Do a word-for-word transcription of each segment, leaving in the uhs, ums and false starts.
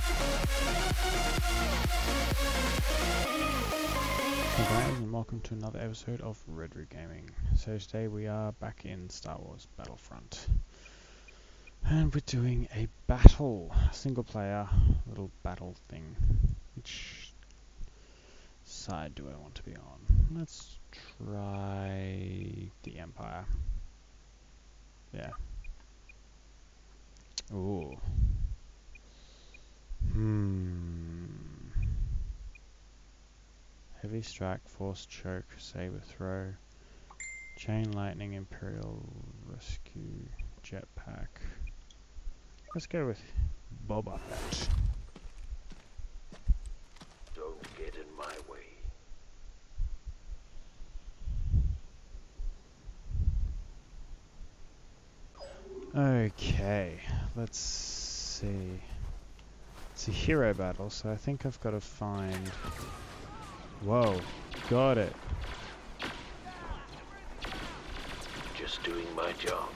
Hey guys, and welcome to another episode of Red Root Gaming. So today we are back in Star Wars Battlefront. And we're doing a battle, single player little battle thing. Which side do I want to be on? Let's try the Empire. Yeah. Ooh. Hmm. Heavy strike, force choke, saber throw, chain lightning, imperial rescue, jetpack. Let's go with Boba Fett. Don't get in my way. Okay, let's see. It's a hero battle, so I think I've got to find... Whoa, got it. Just doing my job.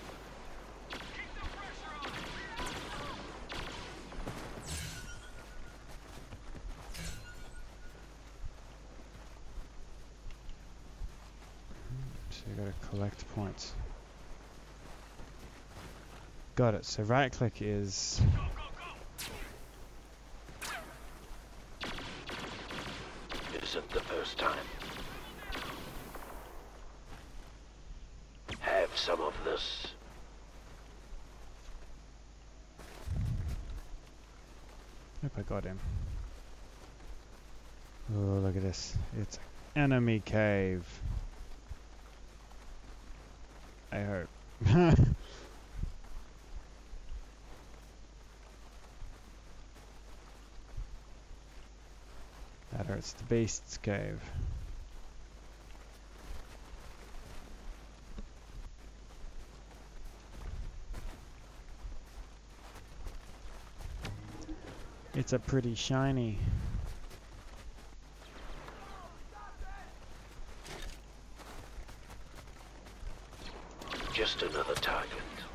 So you gotta collect points. Got it, so right click is... Isn't the first time. Have some of this. Hope I got him. Oh, look at this. It's enemy cave. I hope. That hurts. The Beast's cave. It's a pretty shiny. Just another target.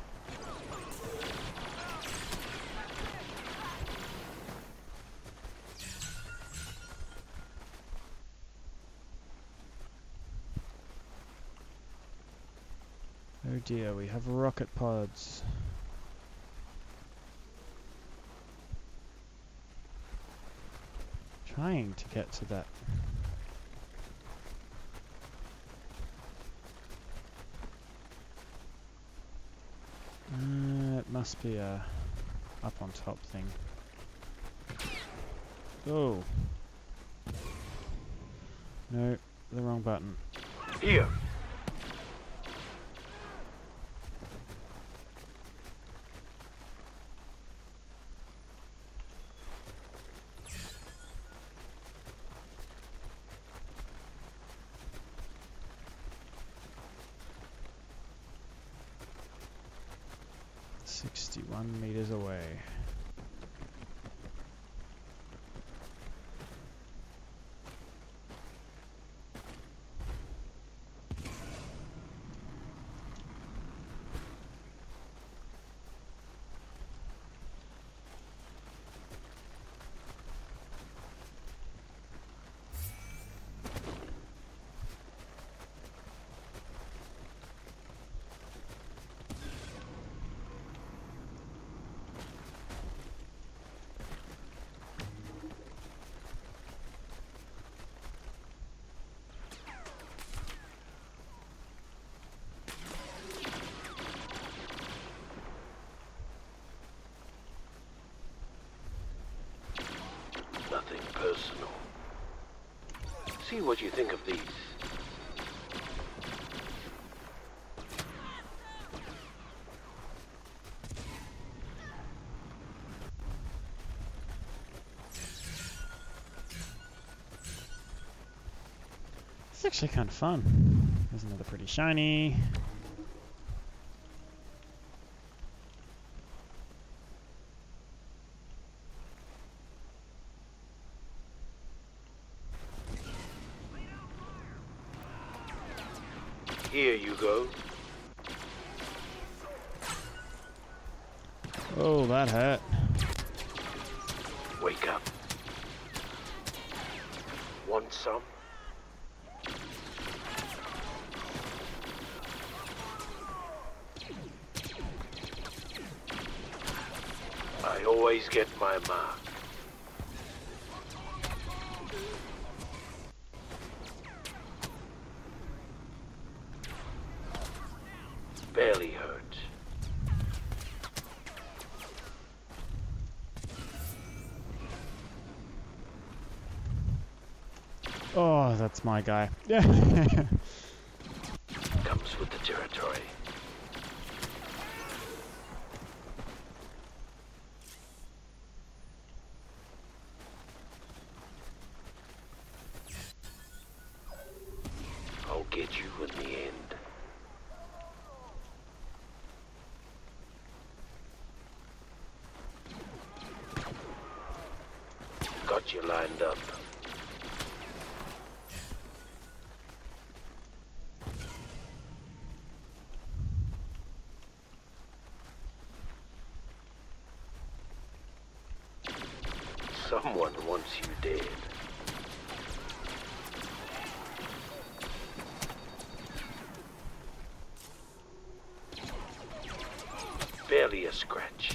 Oh dear, we have rocket pods. Trying to get to that. Uh, it must be a up on top thing. Oh. No, the wrong button. Here. sixty-one meters away. Nothing personal. See what you think of these. It's actually kind of fun. There's another pretty shiny. Here you go. Oh, that hurt. Wake up. Want some? I always get my mark. Barely hurt. Oh, that's my guy. Yeah. Comes with the territory. I'll get you in the end. Got you lined up. Someone wants you dead. Barely a scratch.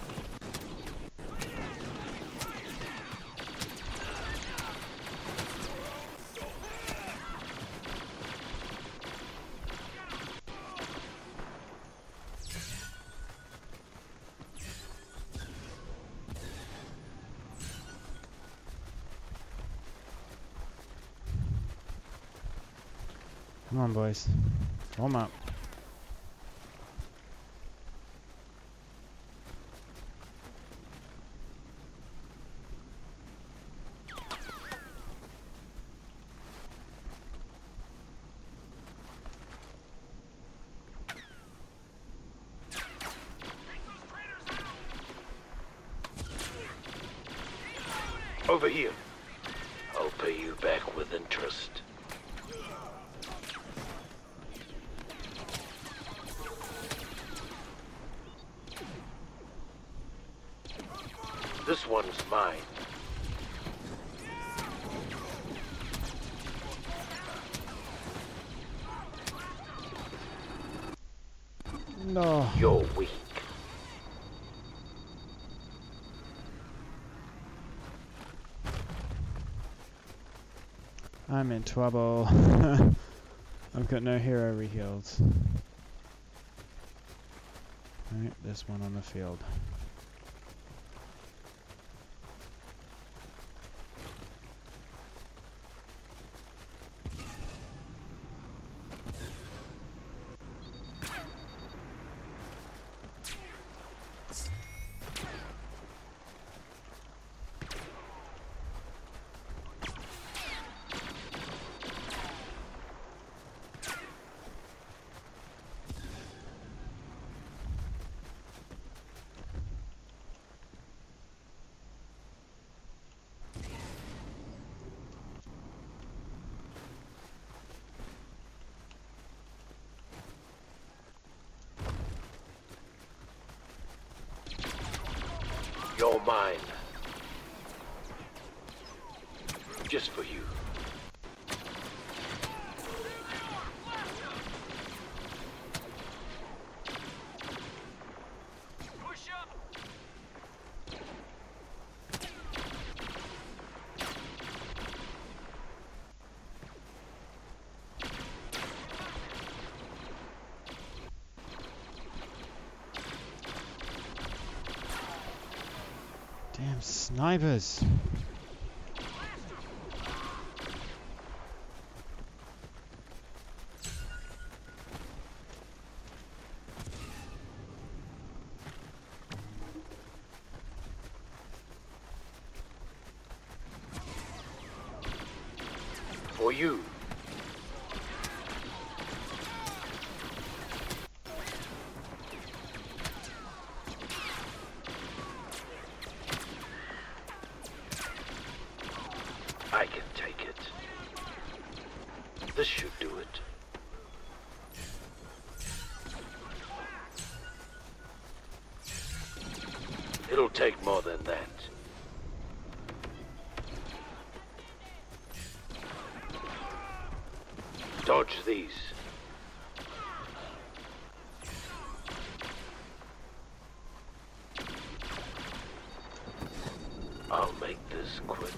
Come on, boys. Warm up. Over here. I'll pay you back with interest. This one's mine. No. You're weak. I'm in trouble. I've got no hero reheals. Alright, there's one on the field. You're mine. Just for you. Push up. Damn snipers. For you. I can take it. This should do it. It'll take more than that. Dodge these. I'll make this quick.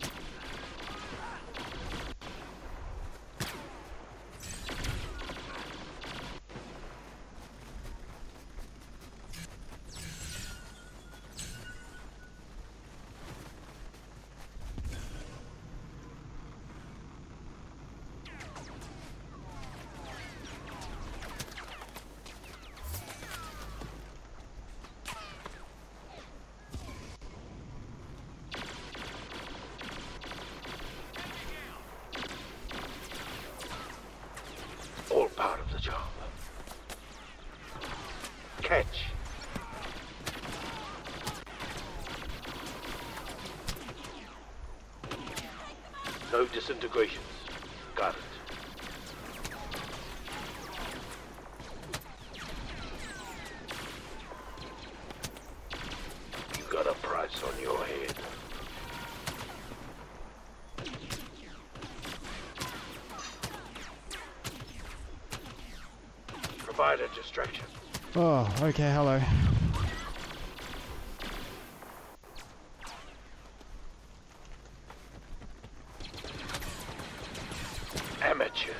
All part of the job. Catch. No disintegrations. Got it. You got a price on your head. Provide a distraction. Oh, okay, hello. Amateurs.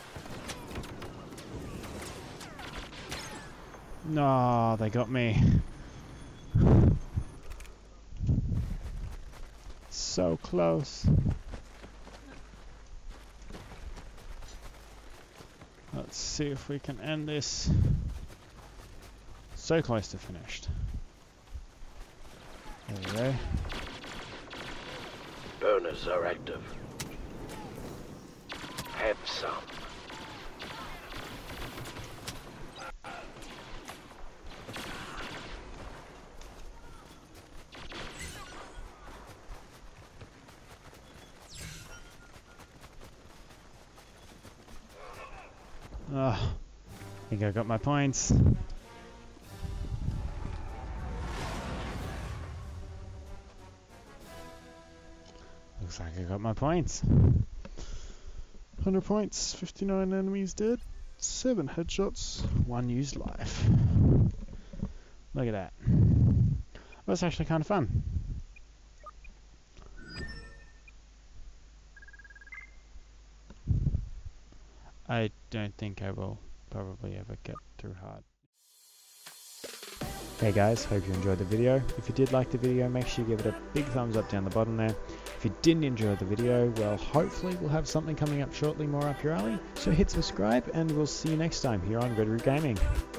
No, they got me. So close. Let's see if we can end this. So close to finished. There we go. Burners are active. Have some. Oh, I think I got my points. Looks like I got my points. one hundred points, fifty-nine enemies dead, seven headshots, one used life. Look at that. That's actually kind of fun. I don't think I will probably ever get through hard. Hey guys, hope you enjoyed the video. If you did like the video, make sure you give it a big thumbs up down the bottom there. If you didn't enjoy the video, well, hopefully we'll have something coming up shortly more up your alley. So hit subscribe and we'll see you next time here on Red Root Gaming.